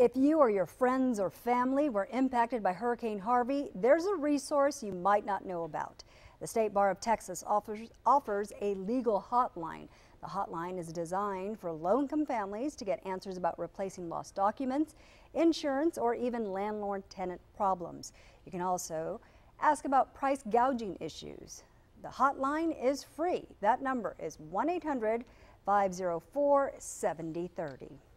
If you or your friends or family were impacted by Hurricane Harvey, there's a resource you might not know about. The State Bar of Texas offers a legal hotline. The hotline is designed for low-income families to get answers about replacing lost documents, insurance, or even landlord-tenant problems. You can also ask about price gouging issues. The hotline is free. That number is 1-800-504-7030.